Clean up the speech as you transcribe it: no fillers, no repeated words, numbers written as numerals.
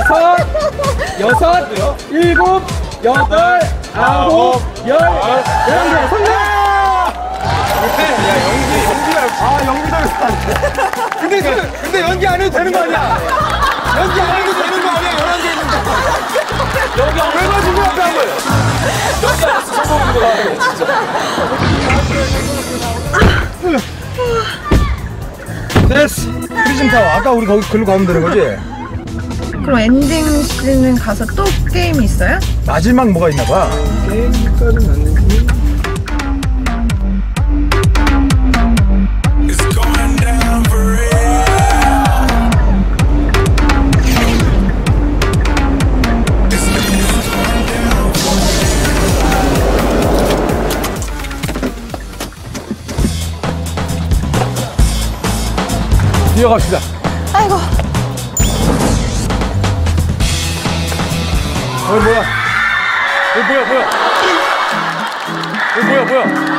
여섯, 일곱, 여덟, 아홉, 열. 11개. 성공! 야, 연기가 근데 연기 안 해도 되는 거 아니야? 연기 안 해도 되는 거 아니야? 11개 있는데. 연기 안 해가지고 앞에 한 거예요. 연기 안 해서 성공인 거 같아, 진짜. 됐어. 프리즘 타워. 아까 우리 거기 글로 가면 되는 거지? 그럼 엔딩 씨는 가서 또 게임이 있어요? 마지막 뭐가 있나 봐. 게임까지는 아니지. 이어갑시다. 아이고. 뭐야? 뭐야? 뭐야?